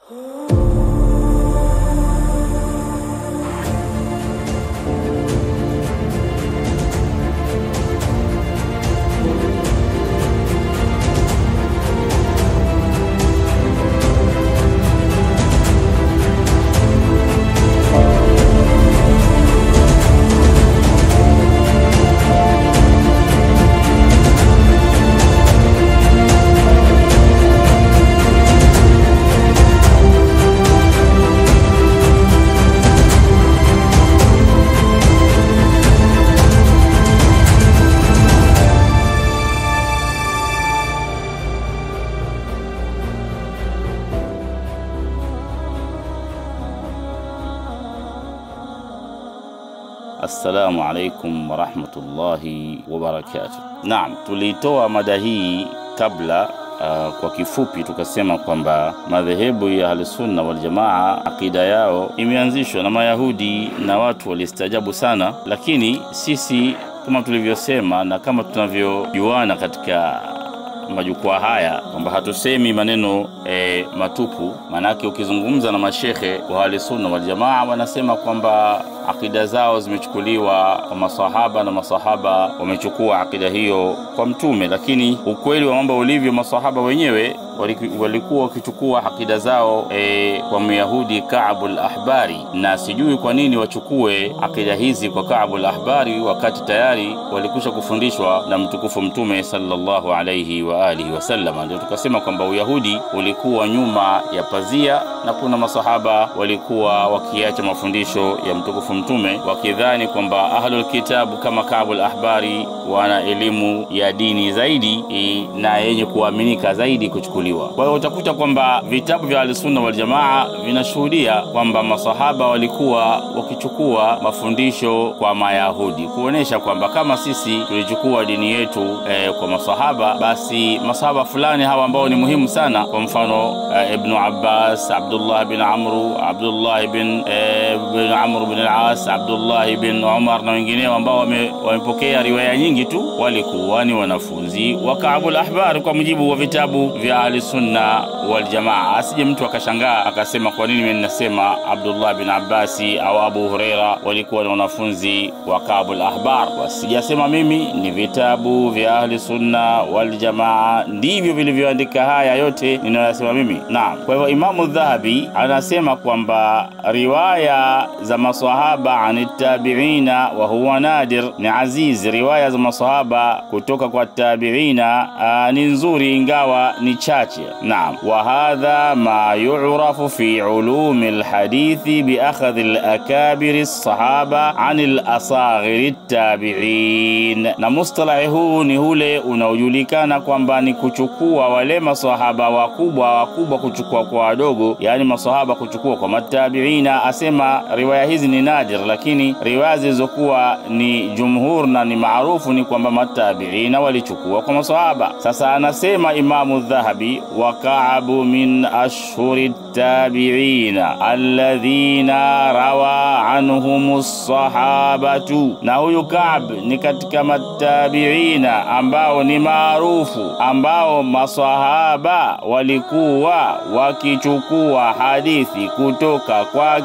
Assalamu alaikum wa rahmatullahi wa barakatuh. Naam, tulitoa mada hii kabla kwa kifupi tukasema kwamba madhehebu ya Ahlusunna wal Jamaa akida yao imeanzishwa na Mayahudi na watu walistajabu sana, lakini sisi kama tulivyosema na kama tunavyojuana katika majukwaa haya kwamba hatusemi maneno matupu. Manake ukizungumza na mashehe wa Ahlusunna wal Jamaa wanasema kwamba akida zao zimechukuliwa kwa masahaba na masahaba wamechukua akida hiyo kwa mtume, lakini ukweli wa mambo ulivyo masahaba wenyewe walikuwa wakichukua akida zao kwa Myahudi Ka'b al-Ahbari, na sijui kwa nini wachukue akida hizi kwa Ka'b al-Ahbari wakati tayari walikusha kufundishwa na mtukufu mtume sallallahu alayhi wa alihi wasallam. Ndio tukasema kwamba Uyahudi ulikuwa nyuma ya pazia na kuna masahaba walikuwa wakiacha mafundisho ya mtukufu mtume wakidhani kwamba ahlul kitabu kama Ka'b al-Ahbari wana elimu ya dini zaidi na yenye kuaminika zaidi kuchukuliwa. Kwa hiyo utakuta kwamba vitabu vya Ahlusunna wal Jamaa vinashuhudia kwamba masahaba walikuwa wakichukua mafundisho kwa Mayahudi, kuonesha kwamba kama sisi tulichukua dini yetu kwa masahaba, basi masahaba fulani hawa ambao ni muhimu sana, kwa mfano Ibn Abbas, Abdullah bin Amru, Abdullah bin Amr bin al-As, Abdullah bin Umar na wengineo ambao wamepokea riwaya nyingi tu, walikuwa ni wanafunzi wa Ka'b al-Ahbar kwa mujibu wa vitabu vya Ahlusunna wal Jamaa. Asije mtu akashangaa akasema kwa nini mimi ninasema Abdullah bin Abbasi au Abu Huraira walikuwa ni wanafunzi wa Ka'b al-Ahbar. Wasijasema mimi, ni vitabu vya Ahlusunna wal Jamaa ndivyo vilivyoandika haya yote ninayosema mimi. Naam, kwa hivyo Imamu Dhahabi anasema kwamba riwaya za maswahaba anitabiina wa huwa nadir ni aziz. Riwaya za maswahaba kutoka kwa tabiina ni nzuri ingawa ni chache. Naam, wa hadha ma yu'rafu fi ulum alhadith bi akhadh alakabir as-sahaba an al-asaghir at-tabi'in. Na mustalah huu ni ule unaojulikana kwamba ni kuchukua wale maswahaba wakubwa kuchukua kwa wadogo, yani maswahaba kuchukua kwa matabiina. Asema riwaya hizi ni nadir, lakini riwaya zilizokuwa ni jumhur na ni maarufu ni kwamba matabiina walichukua kwa maswahaba. Sasa anasema Imamu Dhahabi, wa Ka'b min ashhuri tabiina alladhina rawa anhumus sahabatu, na huyu Ka'b ni katika matabiina ambao ni maarufu, ambao maswahaba walikuwa wakichukua hadithi kutoka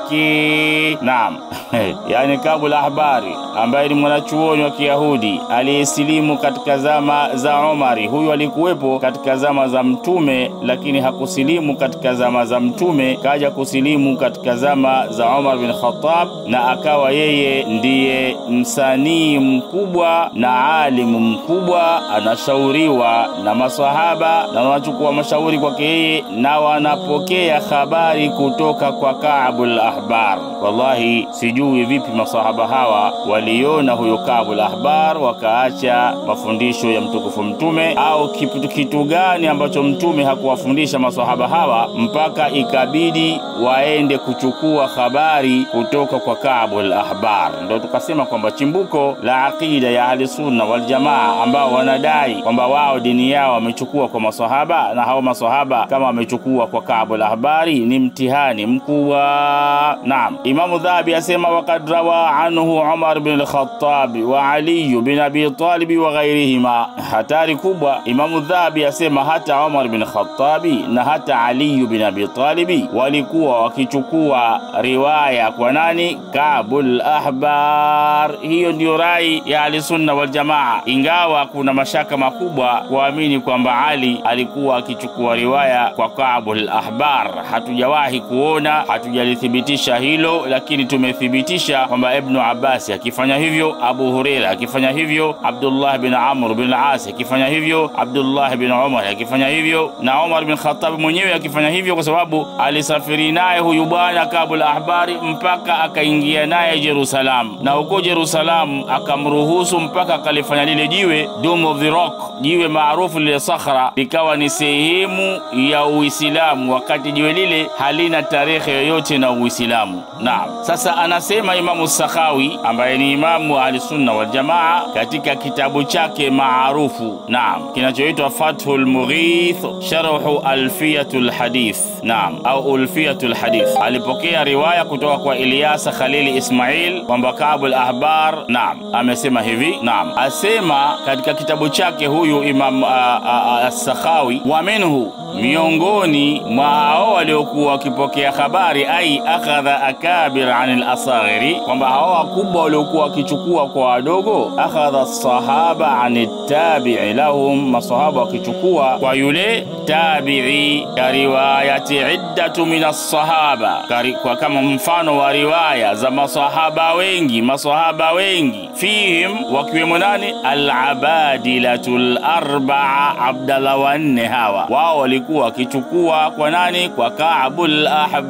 kwake. Naam. Yani Ka'b al-Ahbari ambaye ni mwanachuoni wa Kiyahudi aliyesilimu katika zama za Umari. Huyu alikuwepo katika zama za mtume, lakini hakusilimu katika zama za mtume, kaja kusilimu katika zama za Umar bin Khattab, na akawa yeye ndiye msanii mkubwa na alimu mkubwa, anashauriwa na maswahaba na wanachukua mashauri kwake yeye na wanapokea habari kutoka kwa Ka'b al-Ahbar. Wallahi sijui vipi maswahaba hawa waliona huyo Ka'b al-Ahbar wakaacha mafundisho ya mtukufu mtume, au kitu gani ambacho mtume hakuwafundisha maswahaba hawa mpaka ikabidi waende kuchukua habari kutoka kwa Ka'b al-Ahbar. Ndio tukasema kwamba chimbuko la akida ya Ahlusunna wal Jamaa ambao wanadai kwamba wao dini yao wamechukua kwa maswahaba, na hao maswahaba kama wamechukua kwa Ka'b al-Ahbari ni mtihani mkubwa. Naam, Imamu Dhahabi asema waqad rawa anhu Umar bin al-Khattab wa Ali bin Abi Talib wa ghayrihima. Hatari kubwa. Imamu Dhahabi asema hata Umar bin Khattabi Talib na hata Ali bin Abi Talib walikuwa wakichukua riwaya kwa nani? Ka'bul Ahbar. Hiyo ndio rai ya Ahlusunna wal Jamaa, ingawa kuna mashaka makubwa kuamini kwamba Ali alikuwa akichukua riwaya kwa Ka'bul Ahbar. Hatujawahi kuona, hatujalithibitisha hilo, lakini tumethibitisha kwamba Ibn Abbas akifanya hivyo, Abu Huraira akifanya hivyo, Abdullah bin Amr bin al-As akifanya hivyo, Abdullah bin Umar akifanya hivyo, na Umar bin Khattab mwenyewe akifanya hivyo, kwa sababu alisafiri naye huyu bwana Ka'bul Ahbar mpaka akaingia naye Jerusalem, na huko Jerusalem akamruhusu mpaka akalifanya lile jiwe Dome of the Rock, jiwe maarufu lile sakhra, likawa ni sehemu ya Uislamu, wakati jiwe lile halina tarehe yoyote na Uislamu. Naam, sasa anasema Imamu Sakhawi ambaye ni imamu wa Ahlusunna wal Jamaa katika kitabu chake maarufu, naam, kinachoitwa Fathul Mughith Sharhu Alfiyatul Hadith, naam, au Alfiyatul Hadith, alipokea riwaya kutoka kwa Ilyas Khalil Ismail kwamba Ka'bul Ahbar, naam, amesema hivi, naam, asema katika kitabu chake huyu Imam As-Sakhawi, wa minhu, miongoni mwa hao waliokuwa wakipokea habari, ai akhadha akabir anil asaghiri, kwamba hao wakubwa waliokuwa wakichukua kwa wadogo, akhadha as-sahaba anit tabi'i lahum, masahaba wakichukua kwa yule tabi'i, ka riwayati iddatu min as-sahaba, kwa kama mfano wa riwaya za masahaba wengi, fihim, wakiwemo nani? Al-abadilatul arba'a, Abdallah wa nne. Hawa wao walikuwa wakichukua kwa nani? Kwa Ka'bul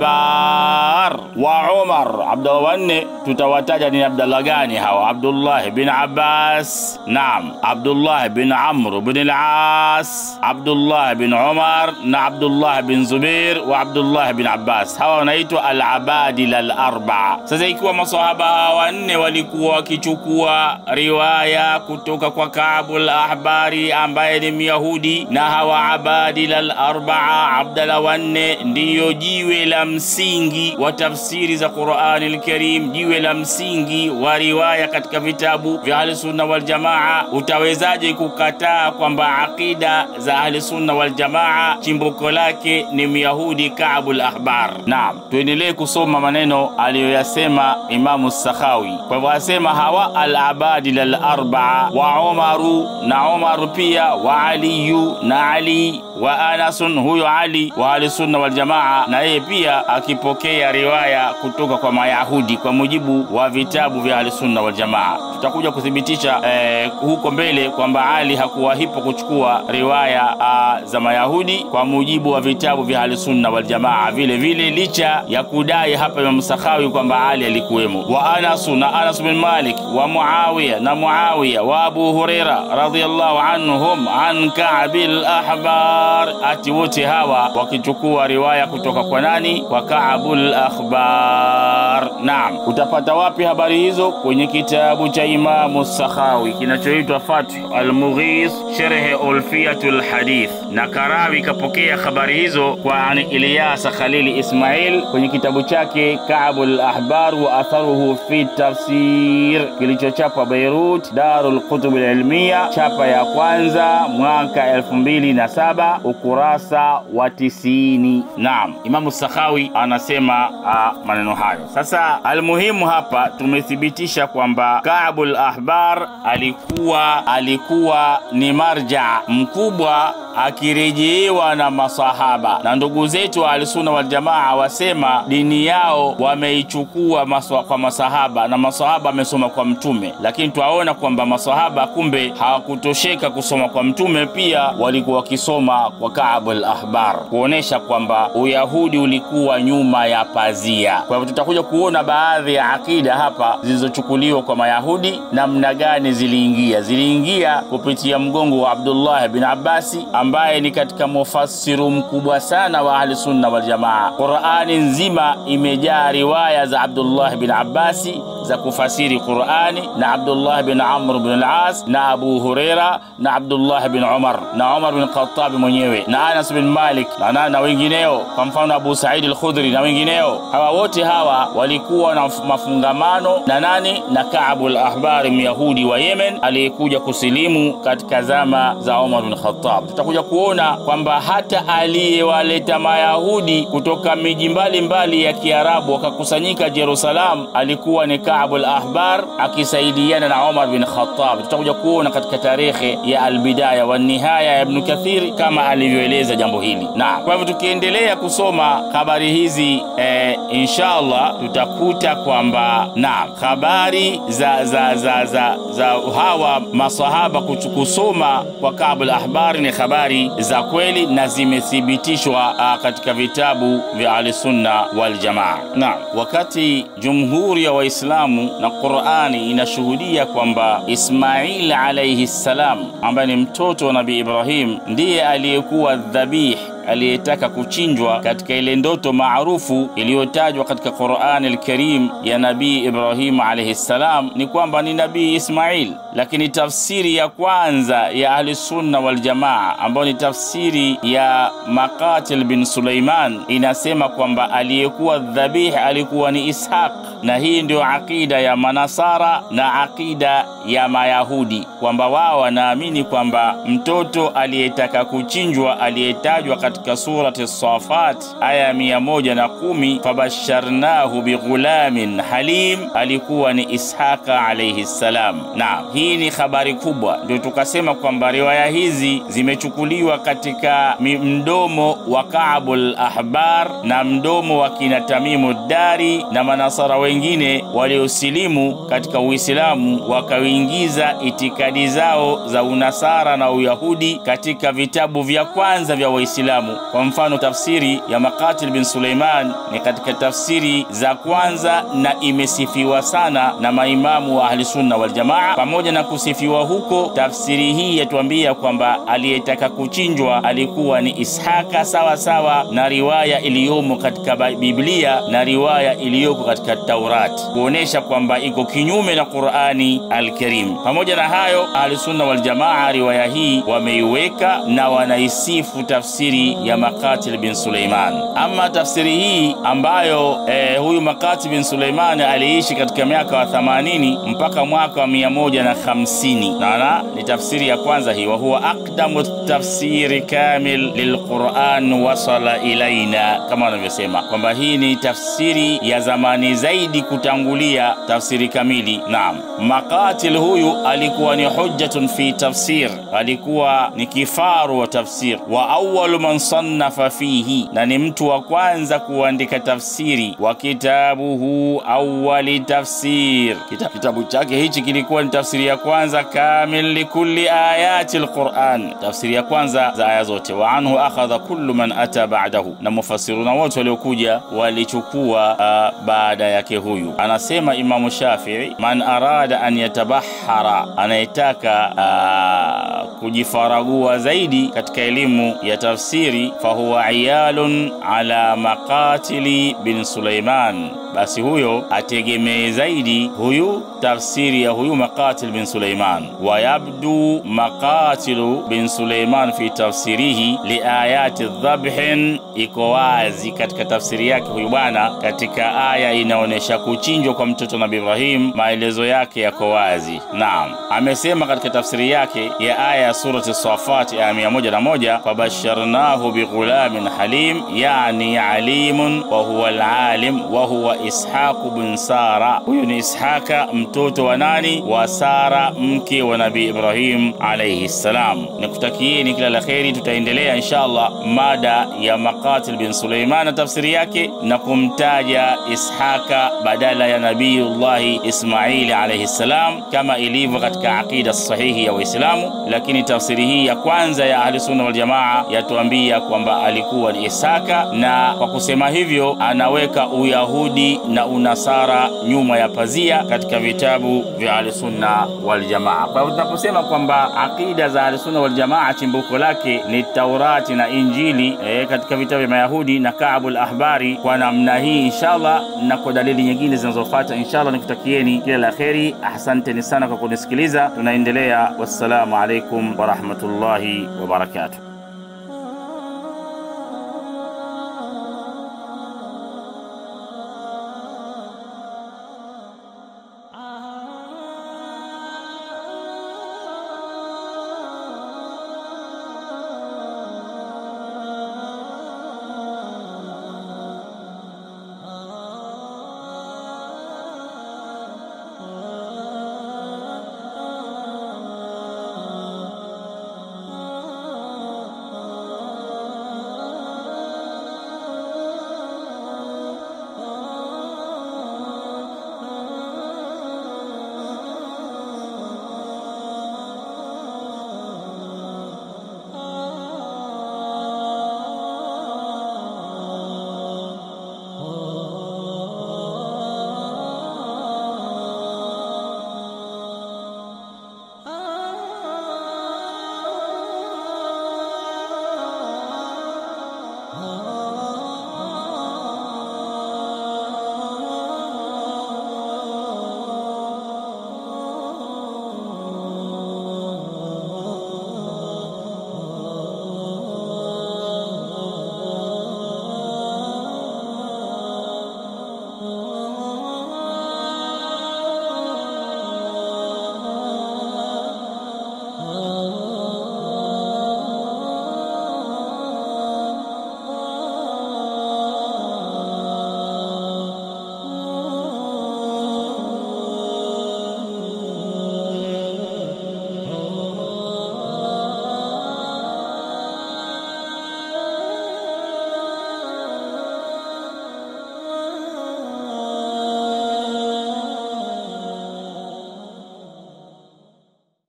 Ahbar. Wa Umar, Abdallah wa nne tutawataja ni Abdallah gani hawa? Abdullah bin Abbas, naam, Abdullah bin Amr bin al-As, Abdullah bin Umar na Abdullah bin Zubair wa Abdullah bin Abbas. Hawa wanaitwa al-abadila al-arba'a. Sasa ikiwa masahaba wanne walikuwa wakichukua riwaya kutoka kwa Ka'bul Ahbari ambaye ni Myahudi, na hawa abadila al-arba'a, Abdallah wanne, ndiyo jiwe la msingi wa tafsiri za Qur'an al-Karim, jiwe la msingi wa riwaya katika vitabu vya Ahlusunna wal Jamaa, utawezaje kukataa kwamba akida za Ahlusunna wal Jamaa chimbuko lake ni Myahudi Ka'bul Ahbar? Naam, tuendelee kusoma maneno aliyoyasema Imamu Sakhawi. Kwa hivyo asema hawa al-abadil al-arba'a, wa Umaru, na Umaru pia, wa Aliyu, na Ali, wa Anasun, huyo Ali wa Ahlusunna wal Jamaa, na yeye pia akipokea riwaya kutoka kwa Mayahudi kwa mujibu wa vitabu vya Ahlusunna wal Jamaa. Tutakuja kuthibitisha huko mbele kwamba Ali hakuwahipo kuchukua riwaya za Mayahudi kwa mujibu wa vitabu vya Ahlusunna wal Jamaa vile vile, licha ya kudai hapa Imam Sakhawi kwamba Ali alikuwemo. Wa Anas, na Anas bin Malik, wa Muawiya, na Muawiya, wa Abu Huraira radhiyallahu anhum an Ka'bil Ahbar, ati wote hawa wakichukua riwaya kutoka kwa nani? Kwa Ka'bul Ahbar. Naam, utapata wapi habari hizo? Kwenye kitabu cha Imamu Sakhawi kinachoitwa Fath al-Mughith Sharh Alfiyatul Hadith, na Karawi kapokea habari hizo kwa Ilyas Khalil Ismail kwenye kitabu chake Ka'bul Ahbar wa atharuhu fi tafsir, kilichochapwa Beirut, Darul Kutub al-Ilmiya, chapa ya kwanza mwaka 2007, ukurasa wa 90. Naam, Imamu Sakhawi anasema maneno hayo. Sasa almuhimu hapa tumethibitisha kwamba Ka'bul Ahbar alikuwa ni marja mkubwa akirejewa na masahaba, na ndugu zetu wa Ahlusunna wal Jamaa wasema dini yao wameichukua kwa masahaba, na masahaba wamesoma kwa mtume, lakini tuaona kwamba masahaba kumbe hawakutosheka kusoma kwa mtume, pia walikuwa wakisoma kwa Ka'bul Ahbar, kuonesha kwamba Uyahudi ulikuwa nyuma ya pazia. Kwa hivyo tutakuja kuona baadhi ya akida hapa zilizochukuliwa kwa Mayahudi namna gani ziliingia kupitia mgongo wa Abdullah bin Abbasi, ambaye ni katika mufassiru mkubwa sana wa Ahlusunna wal Jamaa. Qur'ani nzima imejaa riwaya za Abdullah bin Abbasi za kufasiri Qur'ani, na Abdullah bin Amr bin al-As, na Abu Huraira, na Abdullah bin Umar, na Umar bin Khattab mwenyewe, na Anas bin Malik, na wengineo, kwa mfano Abu Sa'id al-Khudri na wengineo. Hawa wote hawa walikuwa na mafungamano na nani? Na Ka'bul Ahbar, Myahudi wa Yemen aliyekuja kusilimu katika zama za Umar bin Khattab. tutakuja kuona kwamba hata aliyewaleta Mayahudi kutoka miji mbalimbali ya Kiarabu wakakusanyika Jerusalem alikuwa ni Ka'b al-Ahbar akisaidiana na Umar bin Khattab. Tutakuja kuona katika tarehe ya al-Bidaya wa Nihaya ya Ibn Kathir kama alivyoeleza jambo hili. Na kwa hivyo tukiendelea kusoma habari hizi inshallah tutakuta kwamba habari za hawa masahaba kusoma kwa Ka'b al-Ahbar ni habari za kweli na zimethibitishwa katika vitabu vya Ahlusunna wal Jamaa. Na wakati jumhuri ya Waislamu na Qur'ani inashuhudia kwamba Ismail alayhi salam ambaye ni mtoto wa Nabii Ibrahim ndiye aliyekuwa dhabih aliyetaka kuchinjwa katika ile ndoto maarufu iliyotajwa katika Qur'an al-Karim ya Nabii Ibrahim alayhi salam, ni kwamba ni Nabii Ismail. Lakini tafsiri ya kwanza ya Ahli Sunna wal Jamaa ambayo ni tafsiri ya Maqatil bin Sulaiman inasema kwamba aliyekuwa dhabih alikuwa ni Ishaq, na hii ndio akida ya Manasara na akida ya Mayahudi, kwamba wao wanaamini kwamba mtoto aliyetaka kuchinjwa aliyetajwa katika surati As-Safat aya 110, fabasharnahu bighulamin halim, alikuwa ni Ishaqa alayhi salam. Na hii ni habari kubwa, ndio tukasema kwamba riwaya hizi zimechukuliwa katika mdomo wa Ka'b al-Ahbar na mdomo wa kina Tamimu Dari na Manasara wengine waliosilimu katika Uislamu wakaingiza itikadi zao za unasara na uyahudi katika vitabu vya kwanza vya Waislamu. Kwa mfano tafsiri ya Maqatil bin Sulaiman ni katika tafsiri za kwanza na imesifiwa sana na maimamu wa Ahli Sunna wal Jamaa. Pamoja na kusifiwa huko, tafsiri hii yatuambia kwamba aliyetaka kuchinjwa alikuwa ni Ishaqa, sawa sawa na riwaya iliyomo katika Biblia na riwaya iliyoko katika Taurat, kuonesha kwamba iko kinyume na Qur'ani al-Karim. Pamoja na hayo, Ahli Sunna wal Jamaa riwaya hii wameiweka na wanaisifu tafsiri ya Maqatil bin Sulaiman. Ama tafsiri hii ambayo huyu Maqatil bin Sulaiman aliishi katika miaka wa 80 mpaka mwaka wa 150, na ni tafsiri ya kwanza hii, wa huwa aqdamu tafsiri kamil lilquran wasala ilaina, kama wanavyosema kwamba hii ni tafsiri ya zamani zaidi kutangulia tafsiri kamili. Naam, Maqatil huyu alikuwa ni hujjatun fi tafsir, alikuwa ni kifaru wa tafsir, wa awwalu man sannafa fihi, na ni mtu wa kwanza kuandika tafsiri, wa kitabuhu awwali tafsir, kitabu chake hichi kilikuwa ni tafsiri ya kwanza kamil likulli ayati alquran, tafsiri ya kwanza za aya zote. Wa anhu akhadha kullu man ata ba'dahu, na mufassiruna wote waliokuja walichukua baada yake huyu. Anasema Imam Shafi'i, man arada an yatabahhara, anayetaka kujifaragua zaidi katika elimu ya tafsiri, fahuwa iyalun ala Maqatili bin Sulaiman, basi huyo ategemee zaidi huyu tafsiri ya huyu Maqatil bin Sulaiman. Wa yabdu Maqatilu bin Sulaiman fi tafsirihi li ayati dhabhin, iko wazi katika tafsiri yake huyu bwana katika aya inaonesha kuchinjwa kwa mtoto Nabii Ibrahim, maelezo yake yako wazi. Naam, amesema katika tafsiri yake ya aya ya surati As-Safat aya 101, fabasharnahu bighulamin halim, yani alimun wa huwa al-alim wa huwa Ishaq bin Sara. Huyu ni Ishaqa mtoto wa nani? Wa Sara, mke wa Nabii Ibrahim alayhi salam. Nikutakieni kila la kheri. Tutaendelea inshallah mada ya Maqatil bin Sulaiman na tafsiri yake na kumtaja Ishaqa badala ya Nabiiullah Ismail alayhi salam kama ilivyo katika aqida sahihi ya Waislamu. Lakini tafsiri hii ya kwanza ya Ahli Sunna wal Jamaa yatuambia kwamba alikuwa ni Ishaqa, na kwa kusema hivyo anaweka uyahudi na unasara nyuma ya pazia katika vitabu vya Ahli Sunna wal Jamaa. Kwa hivyo tunaposema kwamba aqida za Ahli Sunna wal Jamaa chimbuko lake ni Taurati na Injili katika vitabu vya Mayahudi na Ka'b al-Ahbari, kwa namna hii inshallah na kwa dalili nyingine zinazofuata inshallah, nikutakieni kila la kheri. Asanteni sana kwa kunisikiliza. Tunaendelea. Wassalamu alaikum wa rahmatullahi wa barakatuh.